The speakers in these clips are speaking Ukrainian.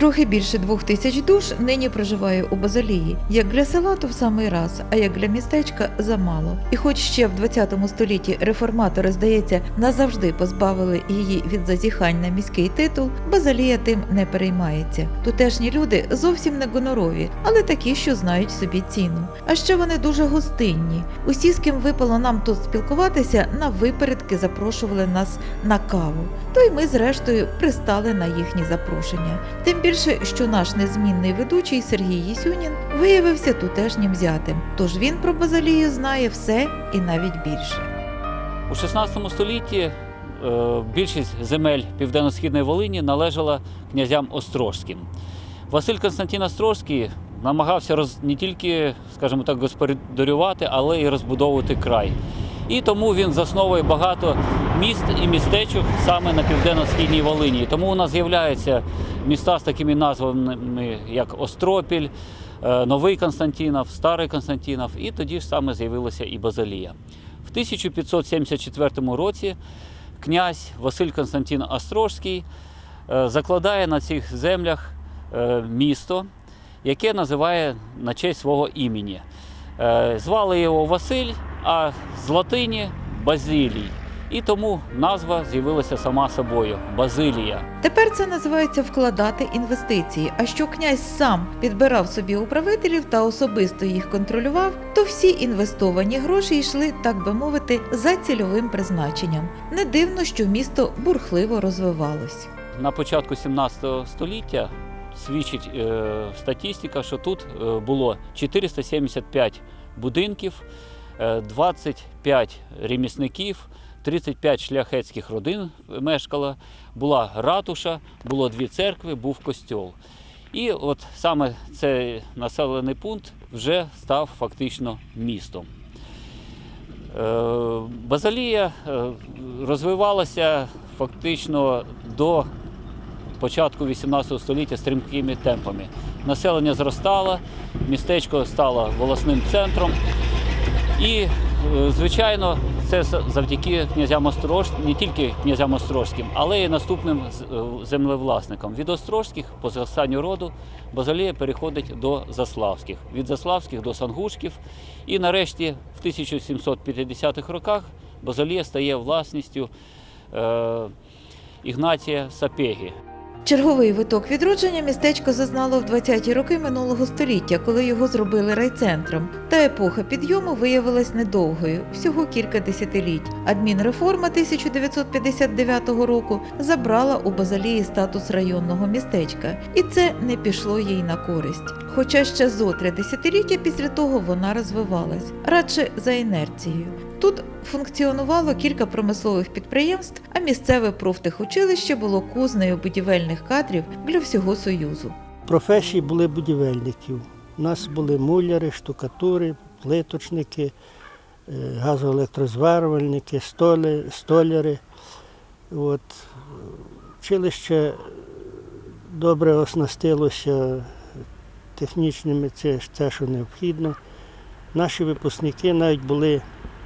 Трохи більше 2000 душ нині проживає у Базилії. Як для села, то в самий раз, а як для містечка – замало. І хоч ще в 20 столітті реформатори, здається, назавжди позбавили її від зазіхань на міський титул, Базилія тим не переймається. Тутешні люди зовсім не гонорові, але такі, що знають собі ціну. А ще вони дуже гостинні. Усі, з ким випало нам тут спілкуватися, на випередки запрошували нас на каву. То й ми, зрештою, пристали на їхні запрошення. Тим більше, що наш незмінний ведучий Сергій Єсюнін виявився тутешнім зятем. Тож він про Базилію знає все і навіть більше. У 16 столітті більшість земель Південно-Східної Волині належала князям Острозьким. Василь Константин Острозький намагався не тільки, скажімо так, господарювати, але й розбудовувати край. І тому він засновує багато міст і містечок саме на Південно-Східній Волині. І тому у нас з'являються міста з такими назвами, як Остропіль, Новий Константинов, Старий Константинов, і тоді ж саме з'явилася і Базилія. В 1574 році князь Василь Константин Острозький закладає на цих землях місто, яке називає на честь свого імені. Звали його Василь, а з латині – Базилій. І тому назва з'явилася сама собою – Базилія. Тепер це називається вкладати інвестиції. А що князь сам підбирав собі управителів та особисто їх контролював, то всі інвестовані гроші йшли, так би мовити, за цільовим призначенням. Не дивно, що місто бурхливо розвивалось. На початку 17 століття свідчить статистика, що тут було 475 будинків, 25 ремісників, 35 шляхетських родин мешкало, була ратуша, було 2 церкви, був костьол. І от саме цей населений пункт вже став фактично містом. Базилія розвивалася фактично до початку 18 століття стрімкими темпами. Населення зростало, містечко стало волосним центром. І, звичайно, це завдяки князям Острозьким, не тільки князям Острозьким, але й наступним землевласникам. Від Острозьких, по зростанню роду, Базилія переходить до Заславських, від Заславських до Сангушків. І нарешті в 1750-х роках Базилія стає власністю Ігнатія Сапеги. Черговий виток відродження містечко зазнало в 20-ті роки минулого століття, коли його зробили райцентром. Та епоха підйому виявилась недовгою, всього кілька десятиліть. Адмінреформа 1959 року забрала у Базилії статус районного містечка. І це не пішло їй на користь. Хоча ще зо 3 десятиліття після того вона розвивалась, радше за інерцією. Тут функціонувало кілька промислових підприємств, а місцеве профтехучилище було кузнею будівельних кадрів для всього Союзу. Професії були будівельників. У нас були муляри, штукатури, плиточники, газоелектрозварювальники, столяри. Училище добре оснастилося технічними, це що необхідно. Наші випускники навіть були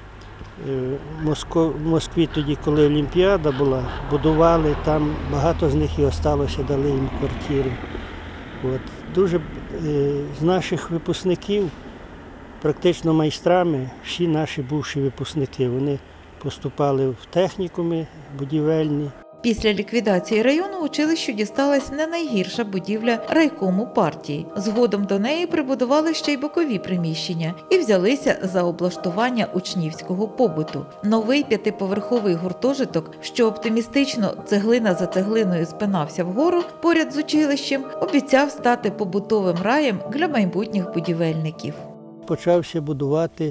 в Москві тоді, коли Олімпіада була, будували, там багато з них і залишилося, дали їм квартири. Дуже з наших випускників, практично майстрами, всі наші бувші випускники, вони поступали в технікуми будівельні. Після ліквідації району училищу дісталась не найгірша будівля райкому партії. Згодом до неї прибудували ще й бокові приміщення і взялися за облаштування учнівського побуту. Новий 5-поверховий гуртожиток, що оптимістично цеглина за цеглиною спинався вгору поряд з училищем, обіцяв стати побутовим раєм для майбутніх будівельників. Почався будувати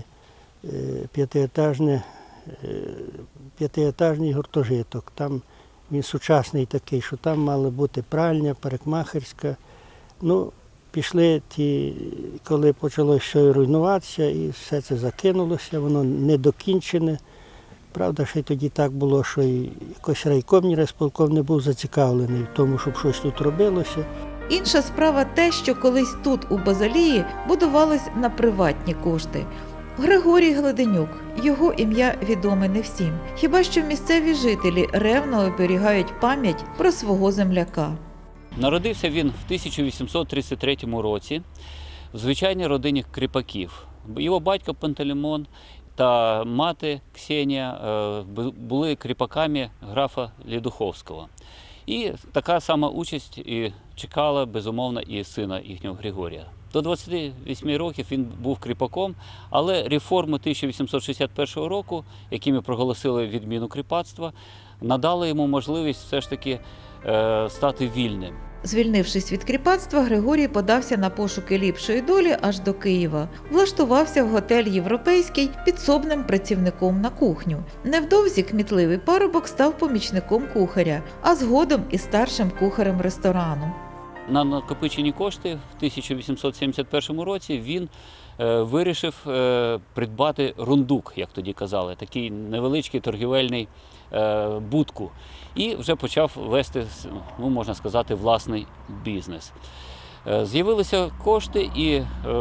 п'ятиетажний гуртожиток. Там він сучасний такий, що там мала бути пральня, парикмахерська. Пішли ті, коли почало все руйнуватися, і все це закинулося, воно не докінчене. Правда, ще й тоді так було, що і якось райком, райсполком не був зацікавлений в тому, щоб щось тут робилося. Інша справа те, що колись тут, у Базилії, будувалось на приватні кошти. Григорій Гладенюк. Його ім'я відоме не всім. Хіба що місцеві жителі ревно оберігають пам'ять про свого земляка. Народився він в 1833 році в звичайній родині кріпаків. Його батько Пантелеймон та мати Ксенія були кріпаками графа Ледуховського. І така сама участь і чекала, безумовно, і сина їхнього Григорія. До 28 років він був кріпаком, але реформи 1861 року, якими проголосили відміну кріпацтва, надали йому можливість все ж таки стати вільним. Звільнившись від кріпацтва, Григорій подався на пошуки ліпшої долі аж до Києва. Влаштувався в готель «Європейський» підсобним працівником на кухню. Невдовзі кмітливий парубок став помічником кухаря, а згодом і старшим кухарем ресторану. На накопичені кошти в 1871 році він вирішив придбати рундук, як тоді казали, такий невеличкий торгівельний будку. І вже почав вести, ну, можна сказати, власний бізнес. З'явилися кошти і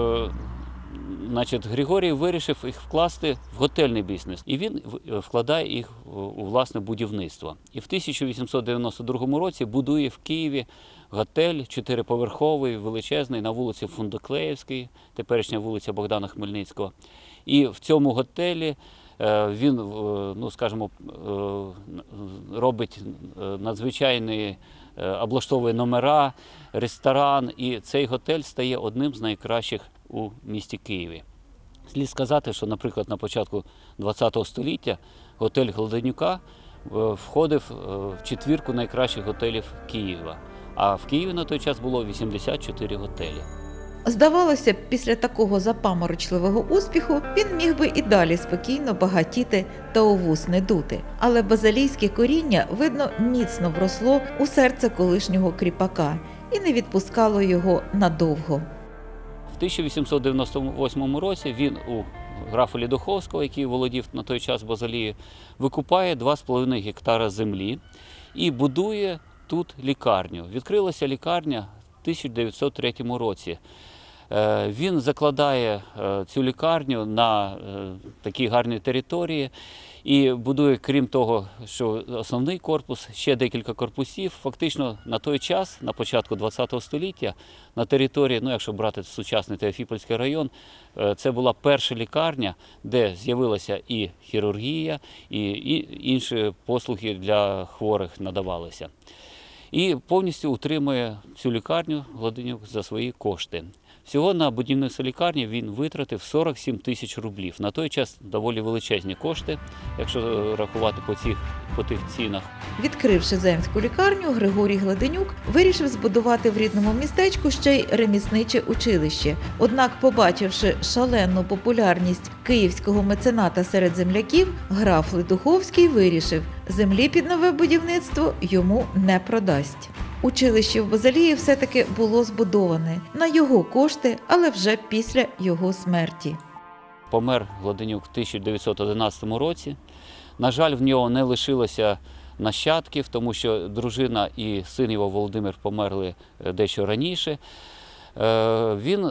Григорій вирішив їх вкласти в готельний бізнес. І він вкладає їх у власне будівництво. І в 1892 році будує в Києві готель 4-поверховий, величезний, на вулиці Фундуклеївській, теперішня вулиця Богдана Хмельницького. І в цьому готелі він, ну, скажімо, робить надзвичайні, облаштовує номера, ресторан, і цей готель стає одним з найкращих у місті Києві. Слід сказати, що, наприклад, на початку ХХ століття готель Гладенюка входив в четвірку найкращих готелів Києва. А в Києві на той час було 84 готелі. Здавалося б, після такого запаморочливого успіху він міг би і далі спокійно багатіти та у вус не дути. Але базалійське коріння, видно, міцно вросло у серце колишнього кріпака і не відпускало його надовго. В 1898 році він у графа Ледуховського, який володів на той час Базалією, викупає 2,5 гектара землі і будує тут лікарню. Відкрилася лікарня в 1903 році. Він закладає цю лікарню на такій гарній території і будує, крім того, що основний корпус, ще декілька корпусів. Фактично на той час, на початку ХХ століття, на території, ну якщо брати сучасний Теофіпольський район, це була перша лікарня, де з'явилася і хірургія, і інші послуги для хворих надавалися. І повністю утримує цю лікарню Гладенюк за свої кошти. Всього на будівництво лікарні він витратив 47 тисяч рублів. На той час доволі величезні кошти, якщо рахувати по тих цінах. Відкривши земську лікарню, Григорій Гладенюк вирішив збудувати в рідному містечку ще й ремісниче училище. Однак, побачивши шалену популярність київського мецената серед земляків, граф Ледуховський вирішив, землі під нове будівництво йому не продасть. Училище в Базалії все-таки було збудоване на його кошти, але вже після його смерті. Помер Гладенюк в 1911 році. На жаль, в нього не лишилося нащадків, тому що дружина і син його Володимир померли дещо раніше. Він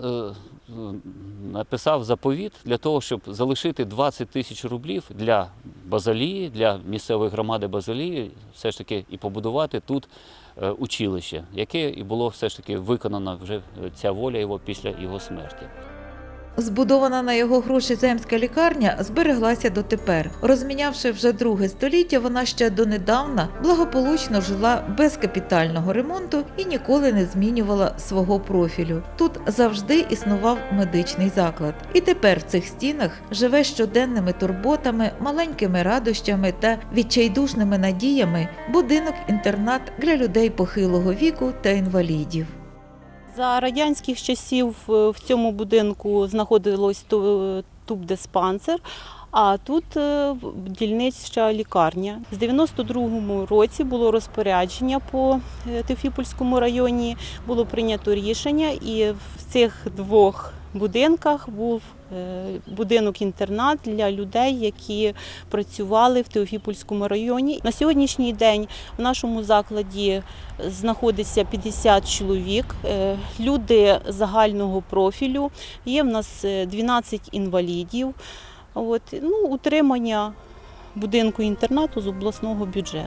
написав заповіт для того, щоб залишити 20 тисяч рублів для Базалії, для місцевої громади Базалії, все ж таки і побудувати тут училище, яке і було все ж таки виконано вже ця воля його після його смерті. Збудована на його гроші земська лікарня збереглася дотепер. Розмінявши вже друге століття, вона ще донедавна благополучно жила без капітального ремонту і ніколи не змінювала свого профілю. Тут завжди існував медичний заклад. І тепер в цих стінах живе щоденними турботами, маленькими радощами та відчайдушними надіями будинок-інтернат для людей похилого віку та інвалідів. За радянських часів в цьому будинку знаходилось тубдиспансер, а тут дільнича лікарня. З 92-му році було розпорядження по Теофіпольському районі, було прийнято рішення, і в цих двох будинках був будинок-інтернат для людей, які працювали в Теофіпольському районі. На сьогоднішній день в нашому закладі знаходиться 50 чоловік, люди загального профілю, є в нас 12 інвалідів. Утримання будинку-інтернату з обласного бюджету.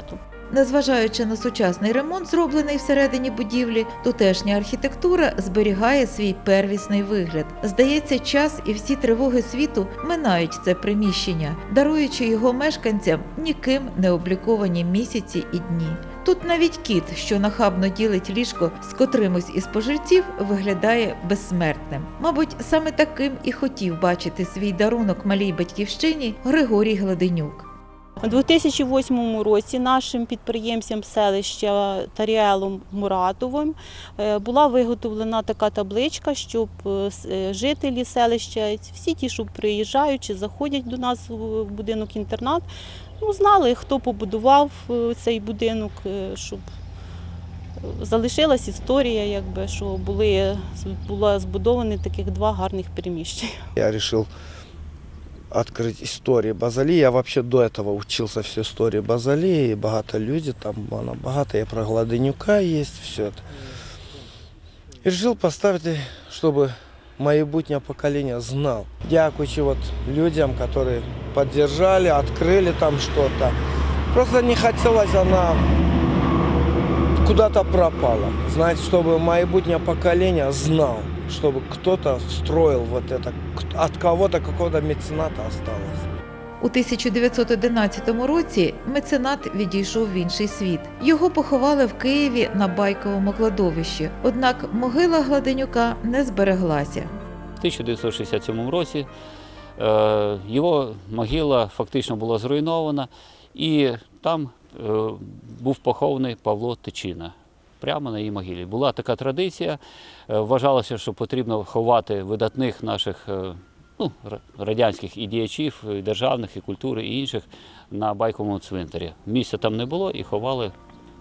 Незважаючи на сучасний ремонт, зроблений всередині будівлі, тутешня архітектура зберігає свій первісний вигляд. Здається, час і всі тривоги світу минають це приміщення, даруючи його мешканцям ніким не обліковані місяці і дні. Тут навіть кіт, що нахабно ділить ліжко з котримось із пожильців, виглядає безсмертним. Мабуть, саме таким і хотів бачити свій дарунок малій батьківщині Григорій Гладенюк. У 2008 році нашим підприємцям селища Таріелом Муратовим була виготовлена така табличка, щоб жителі селища, всі ті, що приїжджають чи заходять до нас в будинок-інтернат, знали, хто побудував цей будинок, щоб залишилась історія, що були збудовані таких два гарних приміщення. Я вирішив открыть истории Базалии. Я вообще до этого учился всю историю Базалии, багато людей, там она багато, и про Гладенюка есть, все это. И решил поставить, чтобы майбутнее поколение знал. Дякуючи людям, которые поддержали, открыли там что-то. Просто не хотелось, она куда-то пропала. Знаете, чтобы майбутнее поколение знал, чтобы кто-то строил это, от кого-то, какого-то мецената осталось. У 1911 році меценат відійшов в інший світ. Його поховали в Києві на Байковому кладовищі, однак могила Гладенюка не збереглася. В 1967 році його могила фактично була зруйнована, і там був похований Павло Тичина. Прямо на її могилі. Була така традиція, вважалося, що потрібно ховати видатних наших радянських і діячів, і державних, і культури, і інших на Байковому цвинтарі. Місця там не було і ховали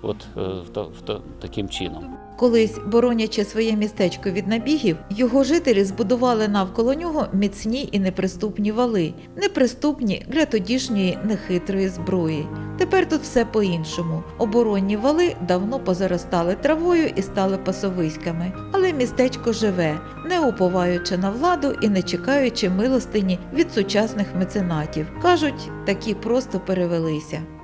таким чином. Колись, боронячи своє містечко від набігів, його жителі збудували навколо нього міцні і неприступні вали, неприступні для тодішньої нехитрої зброї. Тепер тут все по-іншому. Оборонні вали давно позаростали травою і стали пасовиськами. Але містечко живе, не уповаючи на владу і не чекаючи милостині від сучасних меценатів. Кажуть, такі просто перевелися.